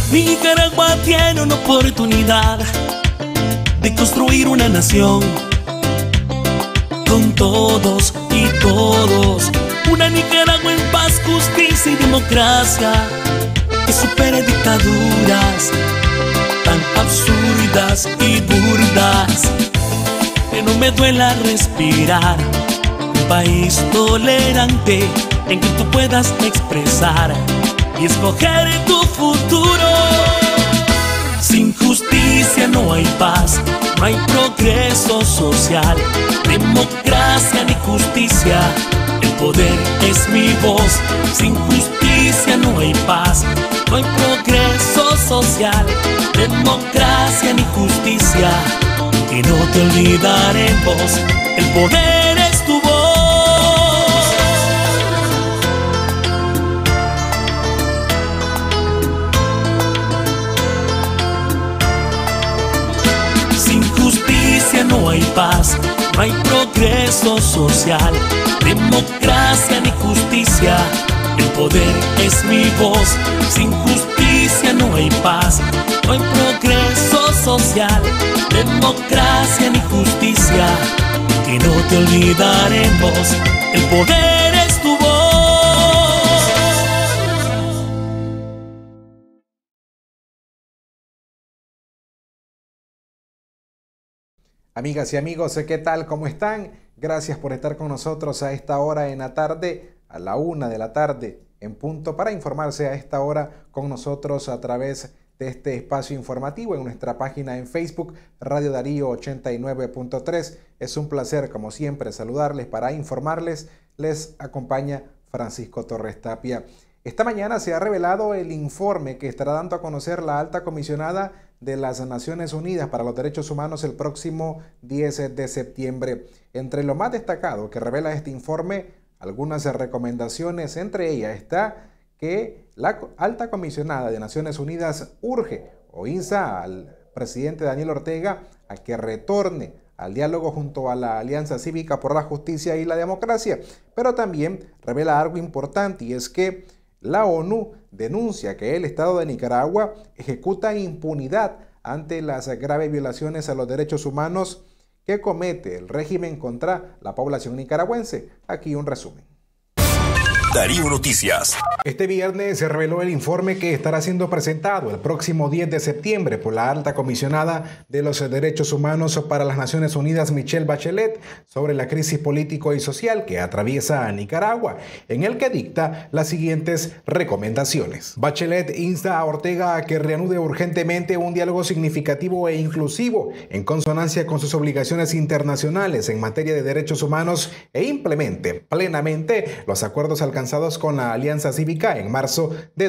Nicaragua tiene una oportunidad de construir una nación con todos y todos. Una Nicaragua en paz, justicia y democracia, que supere dictaduras tan absurdas y burdas. Que no me duela respirar. Un país tolerante en que tú puedas expresar y escoger tu futuro. Sin justicia no hay paz, no hay progreso social, democracia ni justicia, el poder es mi voz. Sin justicia no hay paz, no hay progreso social, democracia ni justicia, y no te olvidaremos, el poder es tu voz. Sin justicia no hay paz, no hay progreso social, democracia ni justicia, el poder es mi voz. Sin justicia no hay paz, no hay progreso social, democracia ni justicia, que no te olvidaremos, el poder es tu voz. Amigas y amigos, ¿qué tal? ¿Cómo están? Gracias por estar con nosotros a esta hora en la tarde, a la 1 de la tarde en punto, para informarse a esta hora con nosotros a través de este espacio informativo en nuestra página en Facebook, Radio Darío 89.3. Es un placer, como siempre, saludarles para informarles. Les acompaña Francisco Torres Tapia. Esta mañana se ha revelado el informe que estará dando a conocer la alta comisionada de las Naciones Unidas para los Derechos Humanos el próximo 10 de septiembre. Entre lo más destacado que revela este informe, algunas recomendaciones, entre ellas está que la alta comisionada de Naciones Unidas urge o insta al presidente Daniel Ortega a que retorne al diálogo junto a la Alianza Cívica por la Justicia y la Democracia, pero también revela algo importante, y es que la ONU denuncia que el Estado de Nicaragua ejecuta impunidad ante las graves violaciones a los derechos humanos que comete el régimen contra la población nicaragüense. Aquí un resumen. Darío Noticias. Este viernes se reveló el informe que estará siendo presentado el próximo 10 de septiembre por la alta comisionada de los derechos humanos para las Naciones Unidas, Michelle Bachelet, sobre la crisis político y social que atraviesa a Nicaragua, en el que dicta las siguientes recomendaciones. Bachelet insta a Ortega a que reanude urgentemente un diálogo significativo e inclusivo en consonancia con sus obligaciones internacionales en materia de derechos humanos e implemente plenamente los acuerdos alcanzados con la Alianza Cívica en marzo de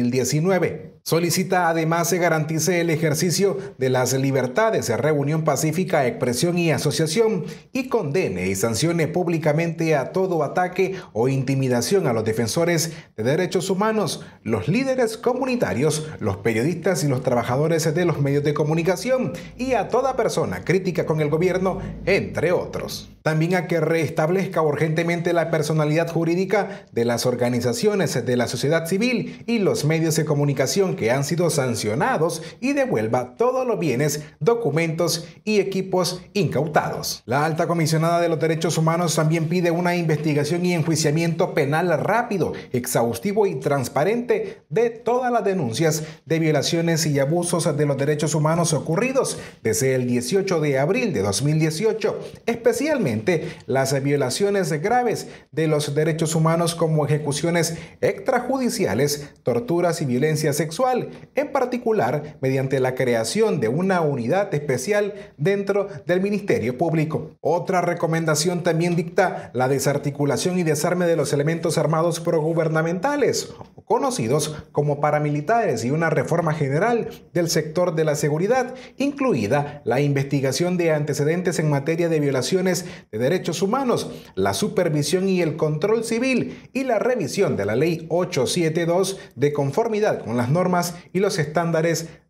2019. Solicita además se garantice el ejercicio de las libertades de reunión pacífica, expresión y asociación, y condene y sancione públicamente a todo ataque o intimidación a los defensores de derechos humanos, los líderes comunitarios, los periodistas y los trabajadores de los medios de comunicación, y a toda persona crítica con el gobierno, entre otros. También a que restablezca urgentemente la personalidad jurídica de las organizaciones de la sociedad civil y los medios de comunicación que han sido sancionados, y devuelva todos los bienes, documentos y equipos incautados. La alta comisionada de los derechos humanos también pide una investigación y enjuiciamiento penal rápido, exhaustivo y transparente de todas las denuncias de violaciones y abusos de los derechos humanos ocurridos desde el 18 de abril de 2018, especialmente las violaciones graves de los derechos humanos como ejecuciones extrajudiciales, torturas y violencia sexual, en particular mediante la creación de una unidad especial dentro del Ministerio Público. Otra recomendación también dicta la desarticulación y desarme de los elementos armados progubernamentales, conocidos como paramilitares, y una reforma general del sector de la seguridad, incluida la investigación de antecedentes en materia de violaciones de derechos humanos, la supervisión y el control civil, y la revisión de la Ley 872 de conformidad con las normas y los estándares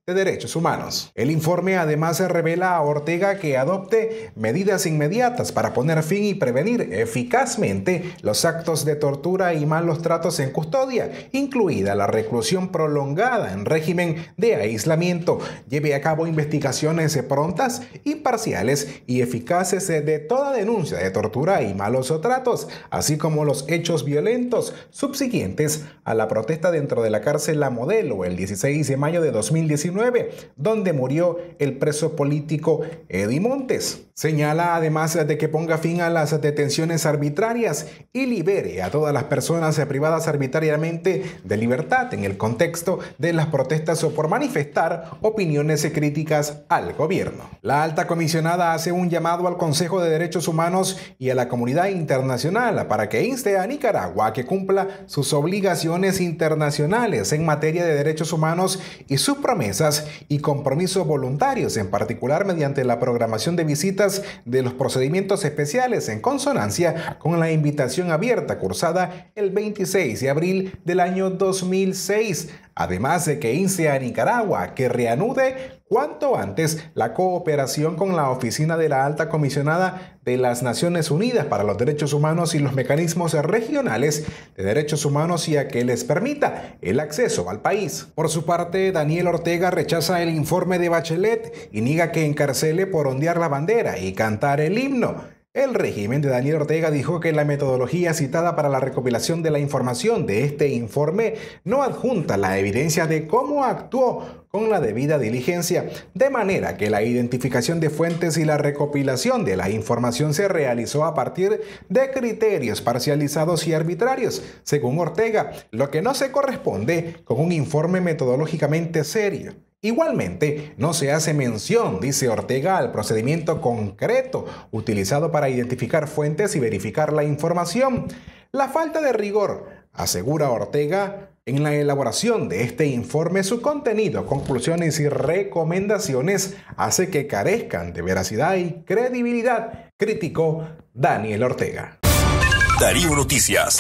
de Derechos Humanos. El informe además revela a Ortega que adopte medidas inmediatas para poner fin y prevenir eficazmente los actos de tortura y malos tratos en custodia, incluida la reclusión prolongada en régimen de aislamiento, lleve a cabo investigaciones prontas, imparciales y eficaces de toda denuncia de tortura y malos tratos, así como los hechos violentos subsiguientes a la protesta dentro de la cárcel La Modelo el 16 de mayo de 2019, donde murió el preso político Eddie Montes. Señala además de que ponga fin a las detenciones arbitrarias y libere a todas las personas privadas arbitrariamente de libertad en el contexto de las protestas o por manifestar opiniones críticas al gobierno. La alta comisionada hace un llamado al Consejo de Derechos Humanos y a la comunidad internacional para que inste a Nicaragua a que cumpla sus obligaciones internacionales en materia de derechos humanos y sus promesas y compromisos voluntarios, en particular mediante la programación de visitas de los procedimientos especiales en consonancia con la invitación abierta cursada el 26 de abril del año 2006, además de que inste a Nicaragua a que reanude cuanto antes la cooperación con la Oficina de la Alta Comisionada de las Naciones Unidas para los Derechos Humanos y los mecanismos regionales de derechos humanos y a que les permita el acceso al país. Por su parte, Daniel Ortega rechaza el informe de Bachelet y niega que encarcele por ondear la bandera y cantar el himno. El régimen de Daniel Ortega dijo que la metodología citada para la recopilación de la información de este informe no adjunta la evidencia de cómo actuó con la debida diligencia, de manera que la identificación de fuentes y la recopilación de la información se realizó a partir de criterios parcializados y arbitrarios, según Ortega, lo que no se corresponde con un informe metodológicamente serio. Igualmente, no se hace mención, dice Ortega, al procedimiento concreto utilizado para identificar fuentes y verificar la información. La falta de rigor, asegura Ortega, en la elaboración de este informe, su contenido, conclusiones y recomendaciones hace que carezcan de veracidad y credibilidad, criticó Daniel Ortega. Darío Noticias.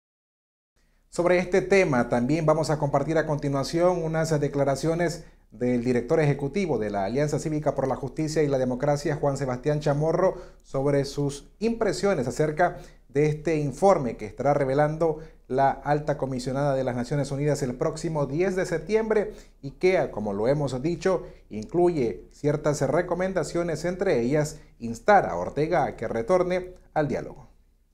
Sobre este tema también vamos a compartir a continuación unas declaraciones del director ejecutivo de la Alianza Cívica por la Justicia y la Democracia, Juan Sebastián Chamorro, sobre sus impresiones acerca de este informe que estará revelando la alta comisionada de las Naciones Unidas el próximo 10 de septiembre y que, como lo hemos dicho, incluye ciertas recomendaciones, entre ellas instar a Ortega a que retorne al diálogo.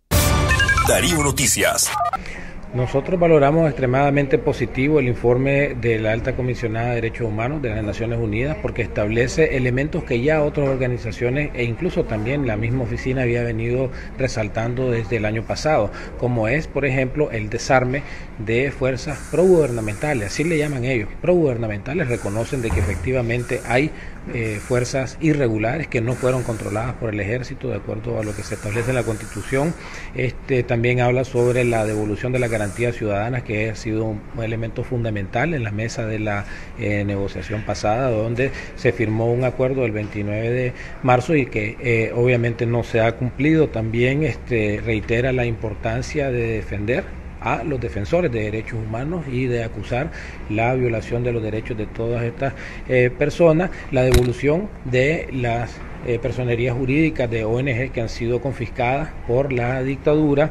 Darío Noticias. Nosotros valoramos extremadamente positivo el informe de la Alta Comisionada de Derechos Humanos de las Naciones Unidas porque establece elementos que ya otras organizaciones e incluso también la misma oficina había venido resaltando desde el año pasado, como es, por ejemplo, el desarme de fuerzas progubernamentales, así le llaman ellos, progubernamentales, reconocen de que efectivamente hay fuerzas irregulares que no fueron controladas por el ejército de acuerdo a lo que se establece en la Constitución. También habla sobre la devolución de las garantías ciudadanas, que ha sido un elemento fundamental en la mesa de la negociación pasada, donde se firmó un acuerdo el 29 de marzo y que obviamente no se ha cumplido. También reitera la importancia de defender a los defensores de derechos humanos y de acusar la violación de los derechos de todas estas personas, la devolución de las personerías jurídicas de ONG que han sido confiscadas por la dictadura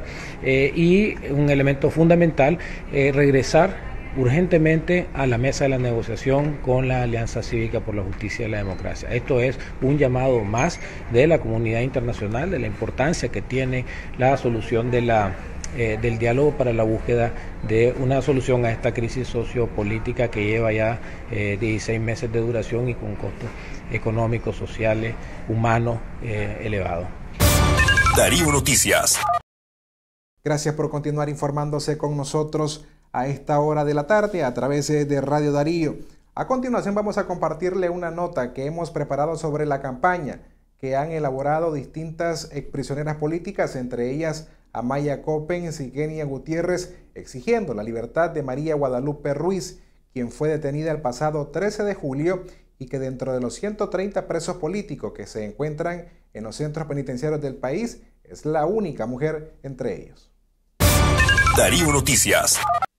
y un elemento fundamental, regresar urgentemente a la mesa de la negociación con la Alianza Cívica por la Justicia y la Democracia. Esto es un llamado más de la comunidad internacional de la importancia que tiene la solución de del diálogo para la búsqueda de una solución a esta crisis sociopolítica que lleva ya 16 meses de duración y con costos económicos, sociales, humanos elevados. Darío Noticias. Gracias por continuar informándose con nosotros a esta hora de la tarde a través de Radio Darío. A continuación vamos a compartirle una nota que hemos preparado sobre la campaña que han elaborado distintas exprisioneras políticas, entre ellas Amaya Coppens y Kenia Gutiérrez, exigiendo la libertad de María Guadalupe Ruiz, quien fue detenida el pasado 13 de julio y que dentro de los 130 presos políticos que se encuentran en los centros penitenciarios del país, es la única mujer entre ellos. Darío Noticias.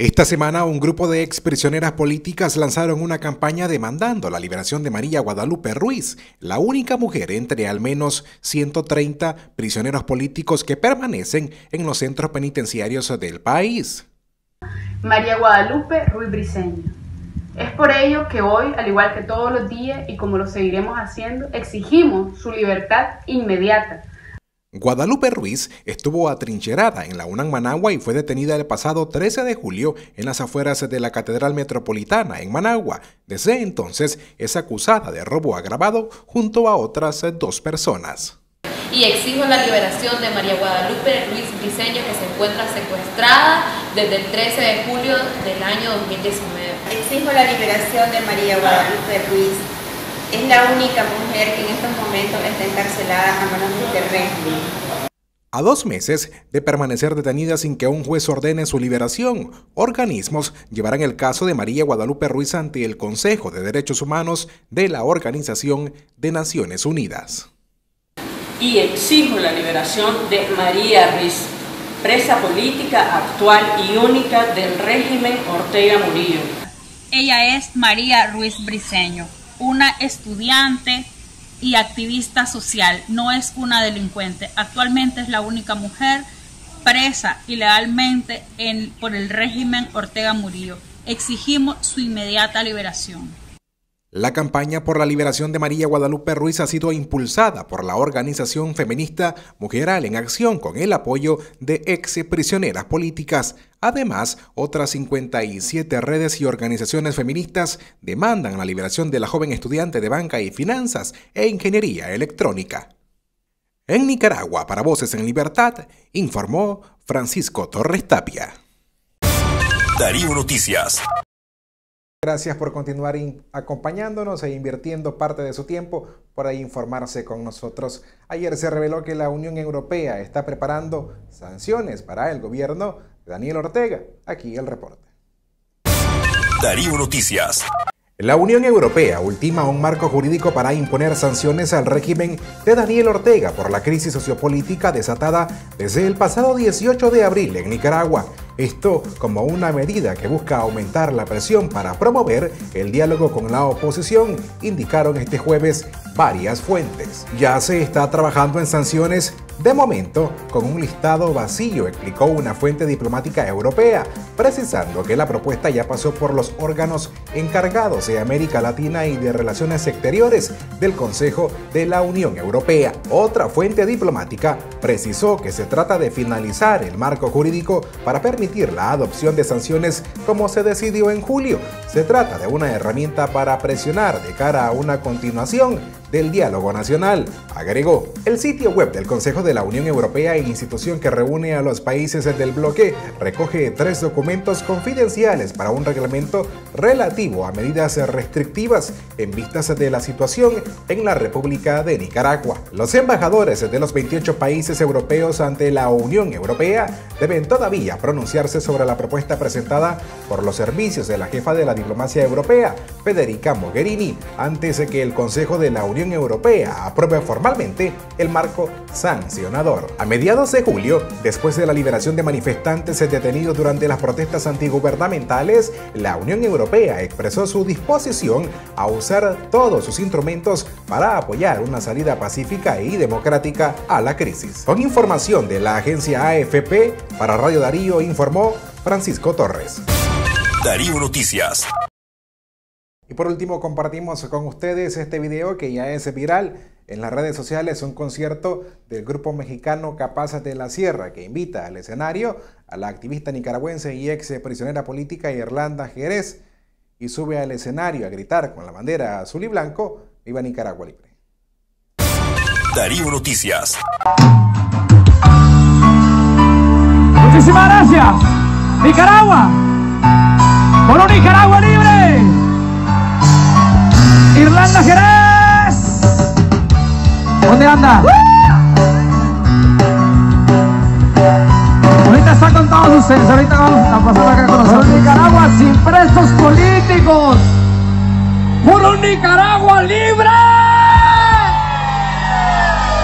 Esta semana, un grupo de exprisioneras políticas lanzaron una campaña demandando la liberación de María Guadalupe Ruiz, la única mujer entre al menos 130 prisioneros políticos que permanecen en los centros penitenciarios del país. María Guadalupe Ruiz Briceño. Es por ello que hoy, al igual que todos los días y como lo seguiremos haciendo, exigimos su libertad inmediata. Guadalupe Ruiz estuvo atrincherada en la UNAM Managua y fue detenida el pasado 13 de julio en las afueras de la Catedral Metropolitana en Managua. Desde entonces es acusada de robo agravado junto a otras 2 personas. Y exijo la liberación de María Guadalupe Ruiz Briceño, que se encuentra secuestrada desde el 13 de julio del año 2019. Exijo la liberación de María Guadalupe Ruiz. Es la única mujer que en estos momentos está encarcelada a manos del régimen. A 2 meses de permanecer detenida sin que un juez ordene su liberación, organismos llevarán el caso de María Guadalupe Ruiz ante el Consejo de Derechos Humanos de la Organización de Naciones Unidas. Y exijo la liberación de María Ruiz, presa política actual y única del régimen Ortega Murillo. Ella es María Ruiz Briceño, una estudiante y activista social, no es una delincuente. Actualmente es la única mujer presa ilegalmente por el régimen Ortega Murillo. Exigimos su inmediata liberación. La campaña por la liberación de María Guadalupe Ruiz ha sido impulsada por la organización feminista Mujeres en Acción con el apoyo de ex prisioneras políticas. Además, otras 57 redes y organizaciones feministas demandan la liberación de la joven estudiante de Banca y Finanzas e Ingeniería Electrónica. En Nicaragua, para Voces en Libertad, informó Francisco Torres Tapia. Darío Noticias. Gracias por continuar acompañándonos e invirtiendo parte de su tiempo para informarse con nosotros. Ayer se reveló que la Unión Europea está preparando sanciones para el gobierno de Daniel Ortega. Aquí el reporte. Darío Noticias. La Unión Europea ultima un marco jurídico para imponer sanciones al régimen de Daniel Ortega por la crisis sociopolítica desatada desde el pasado 18 de abril en Nicaragua. Esto como una medida que busca aumentar la presión para promover el diálogo con la oposición, indicaron este jueves varias fuentes. Ya se está trabajando en sanciones de momento con un listado vacío, explicó una fuente diplomática europea, precisando que la propuesta ya pasó por los órganos encargados de América Latina y de Relaciones Exteriores del Consejo de la Unión Europea. Otra fuente diplomática precisó que se trata de finalizar el marco jurídico para permitir la adopción de sanciones como se decidió en julio. Se trata de una herramienta para presionar de cara a una continuación del diálogo nacional, agregó. El sitio web del Consejo de la Unión Europea, institución que reúne a los países del bloque, recoge 3 documentos confidenciales para un reglamento relativo a medidas restrictivas en vistas de la situación en la República de Nicaragua. Los embajadores de los 28 países europeos ante la Unión Europea deben todavía pronunciarse sobre la propuesta presentada por los servicios de la jefa de la diplomacia europea, Federica Mogherini, antes de que el Consejo de la Unión Europea apruebe formalmente el marco sancionador. A mediados de julio, después de la liberación de manifestantes detenidos durante las protestas antigubernamentales, la Unión Europea expresó su disposición a usar todos sus instrumentos para apoyar una salida pacífica y democrática a la crisis. Con información de la agencia AFP, para Radio Darío informó Francisco Torres. Darío Noticias. Y por último compartimos con ustedes este video que ya es viral en las redes sociales, un concierto del grupo mexicano Capaz de la Sierra que invita al escenario a la activista nicaragüense y ex prisionera política Irlanda Jerez y sube al escenario a gritar con la bandera azul y blanco: ¡Viva Nicaragua Libre! Darío Noticias. Muchísimas gracias. Nicaragua, por un Nicaragua libre. Irlanda Jerez, ¿dónde anda? Ahorita está con todos ustedes, ahorita vamos a pasar acá con nosotros. Por Nicaragua sin presos políticos, por un Nicaragua libre.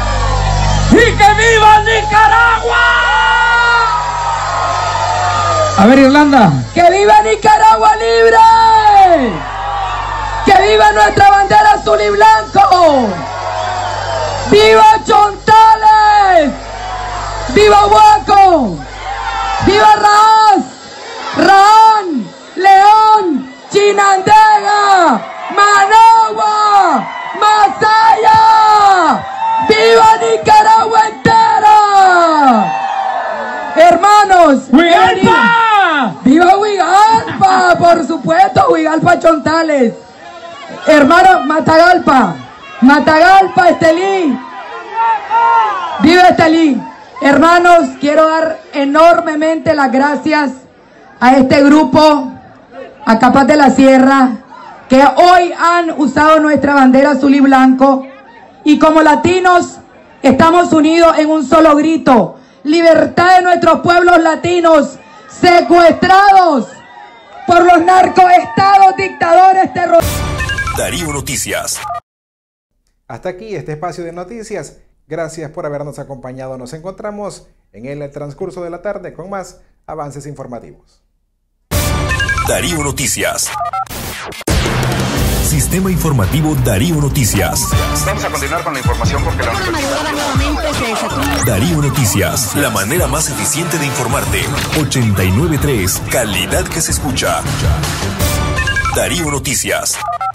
¡Y que viva Nicaragua! A ver, Irlanda. ¡Que viva Nicaragua libre! ¡Que viva nuestra bandera azul y blanco! ¡Viva Chontales! ¡Viva Huaco! ¡Viva Raz! ¡Raán! ¡León! ¡Chinandega! ¡Managua! ¡Masaya! ¡Viva Nicaragua entera! Hermanos, ¡Huigalpa! ¡viva Huigalpa! Por supuesto, Huigalpa Chontales. Hermanos, Matagalpa, Estelí. ¡Viva Estelí! Hermanos, quiero dar enormemente las gracias a este grupo, a Capaz de la Sierra, que hoy han usado nuestra bandera azul y blanco. Y como latinos, estamos unidos en un solo grito. Libertad de nuestros pueblos latinos secuestrados por los narcoestados, dictadores, terroristas. Darío Noticias. Hasta aquí este espacio de noticias. Gracias por habernos acompañado. Nos encontramos en el transcurso de la tarde con más avances informativos. Darío Noticias. Sistema informativo Darío Noticias. Vamos a continuar con la información porque la Darío Noticias, la manera más eficiente de informarte. 89.3, calidad que se escucha. Darío Noticias.